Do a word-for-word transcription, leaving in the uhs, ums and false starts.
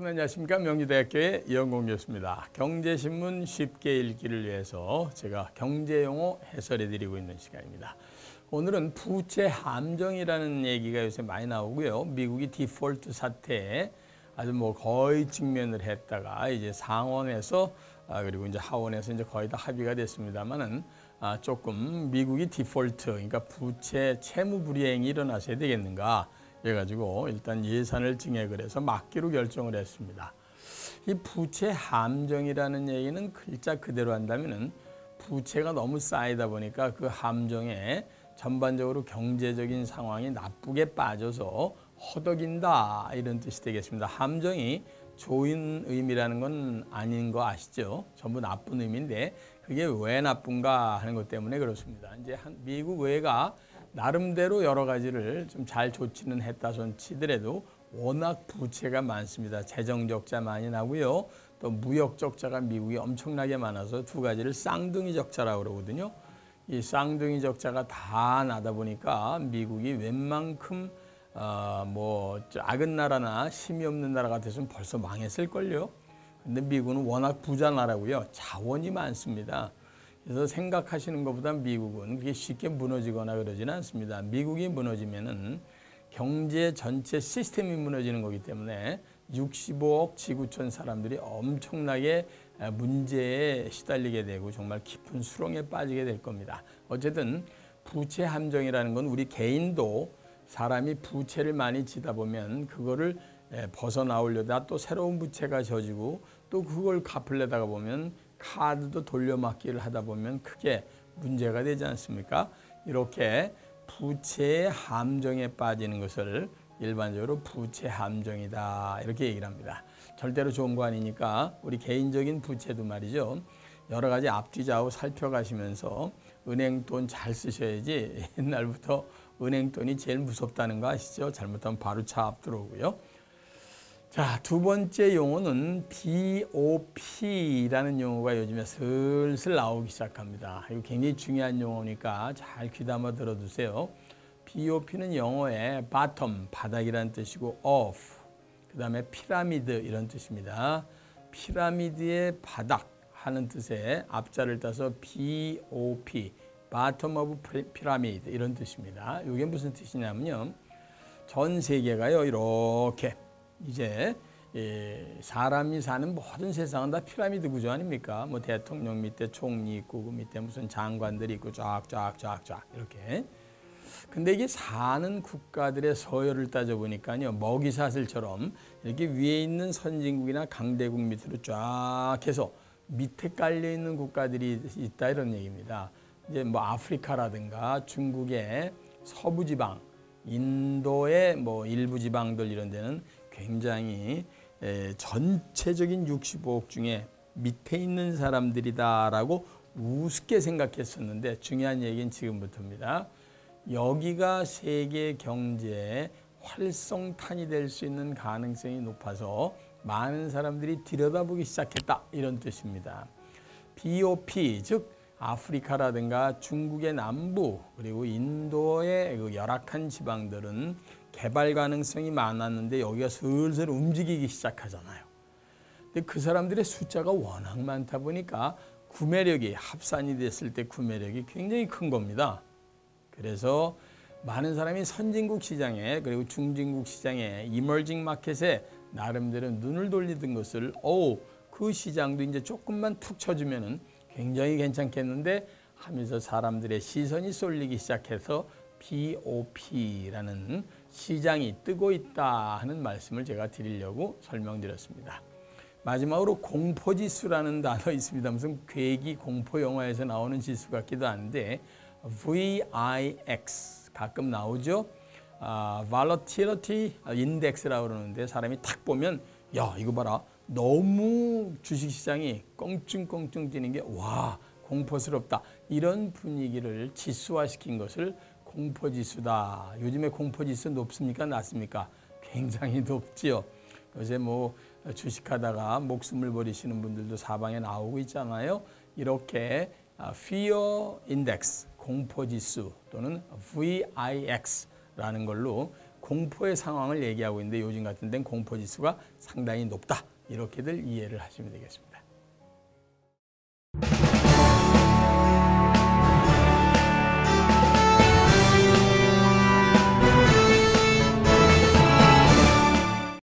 안녕하십니까. 명지대학교의 이영공 교수입니다. 경제신문 쉽게 읽기를 위해서 제가 경제용어 해설해드리고 있는 시간입니다. 오늘은 부채 함정이라는 얘기가 요새 많이 나오고요. 미국이 디폴트 사태에 아주 뭐 거의 직면을 했다가 이제 상원에서 아 그리고 이제 하원에서 이제 거의 다 합의가 됐습니다만은 아 조금 미국이 디폴트, 그러니까 부채 채무 불이행이 일어나셔야 되겠는가? 그래가지고 일단 예산을 증액을 해서 막기로 결정을 했습니다. 이 부채 함정이라는 얘기는 글자 그대로 한다면은 부채가 너무 쌓이다 보니까 그 함정에 전반적으로 경제적인 상황이 나쁘게 빠져서 허덕인다, 이런 뜻이 되겠습니다. 함정이 좋은 의미라는 건 아닌 거 아시죠? 전부 나쁜 의미인데 그게 왜 나쁜가 하는 것 때문에 그렇습니다. 이제 한 미국 의회가 나름대로 여러 가지를 좀 잘 조치는 했다 손 치더라도 워낙 부채가 많습니다. 재정 적자 많이 나고요. 또 무역 적자가 미국이 엄청나게 많아서 두 가지를 쌍둥이 적자라고 그러거든요. 이 쌍둥이 적자가 다 나다 보니까 미국이 웬만큼 어, 뭐 작은 나라나 힘이 없는 나라 같았으면 벌써 망했을걸요. 근데 미국은 워낙 부자 나라고요. 자원이 많습니다. 그래서 생각하시는 것보다 미국은 그게 쉽게 무너지거나 그러지는 않습니다. 미국이 무너지면은 경제 전체 시스템이 무너지는 거기 때문에 육십오억 지구촌 사람들이 엄청나게 문제에 시달리게 되고 정말 깊은 수렁에 빠지게 될 겁니다. 어쨌든 부채 함정이라는 건 우리 개인도 사람이 부채를 많이 지다 보면 그거를 벗어나오려다 또 새로운 부채가 져지고 또 그걸 갚으려다가 보면 카드도 돌려막기를 하다 보면 크게 문제가 되지 않습니까? 이렇게 부채의 함정에 빠지는 것을 일반적으로 부채 함정이다, 이렇게 얘기를 합니다. 절대로 좋은 거 아니니까 우리 개인적인 부채도 말이죠. 여러 가지 앞뒤 좌우 살펴가시면서 은행 돈 잘 쓰셔야지. 옛날부터 은행 돈이 제일 무섭다는 거 아시죠? 잘못하면 바로 차 앞 들어오고요. 자, 두 번째 용어는 비오피라는 용어가 요즘에 슬슬 나오기 시작합니다. 이거 굉장히 중요한 용어니까 잘 귀담아 들어두세요. 비오피는 영어의 bottom, 바닥이라는 뜻이고 off, 그 다음에 피라미드 이런 뜻입니다. 피라미드의 바닥 하는 뜻의 앞자를 따서 비오피, bottom of pyramid 이런 뜻입니다. 이게 무슨 뜻이냐면요. 전 세계가요, 이렇게 이제 사람이 사는 모든 세상은 다 피라미드 구조 아닙니까? 뭐 대통령 밑에 총리 있고 그 밑에 무슨 장관들이 있고 쫙쫙쫙쫙 이렇게. 근데 이게 사는 국가들의 서열을 따져보니까요, 먹이사슬처럼 이렇게 위에 있는 선진국이나 강대국 밑으로 쫙 해서 밑에 깔려 있는 국가들이 있다, 이런 얘기입니다. 이제 뭐 아프리카라든가 중국의 서부 지방, 인도의 뭐 일부 지방들 이런 데는 굉장히 에, 전체적인 육십오억 중에 밑에 있는 사람들이다라고 우습게 생각했었는데 중요한 얘기는 지금부터입니다. 여기가 세계 경제의 활성탄이 될 수 있는 가능성이 높아서 많은 사람들이 들여다보기 시작했다, 이런 뜻입니다. 비오피, 즉 아프리카라든가 중국의 남부 그리고 인도의 그 열악한 지방들은 개발 가능성이 많았는데 여기가 슬슬 움직이기 시작하잖아요. 근데 그 사람들의 숫자가 워낙 많다 보니까 구매력이, 합산이 됐을 때 구매력이 굉장히 큰 겁니다. 그래서 많은 사람이 선진국 시장에 그리고 중진국 시장에 이머징 마켓에 나름대로 눈을 돌리던 것을 오, 그 시장도 이제 조금만 툭 쳐주면은 굉장히 괜찮겠는데 하면서 사람들의 시선이 쏠리기 시작해서 비오피라는 시장이 뜨고 있다 하는 말씀을 제가 드리려고 설명드렸습니다. 마지막으로 공포지수라는 단어 있습니다. 무슨 괴기 공포 영화에서 나오는 지수 같기도 한데 브이아이엑스 가끔 나오죠. 아, Volatility Index라고 그러는데 사람이 탁 보면 야, 이거 봐라, 너무 주식시장이 껑충껑충 뛰는 게 와, 공포스럽다, 이런 분위기를 지수화시킨 것을 공포지수다. 요즘에 공포지수 높습니까? 낮습니까? 굉장히 높지요. 요새 뭐 주식하다가 목숨을 버리시는 분들도 사방에 나오고 있잖아요. 이렇게 Fear Index, 공포지수 또는 브이아이엑스라는 걸로 공포의 상황을 얘기하고 있는데 요즘 같은 데는 공포지수가 상당히 높다. 이렇게들 이해를 하시면 되겠습니다.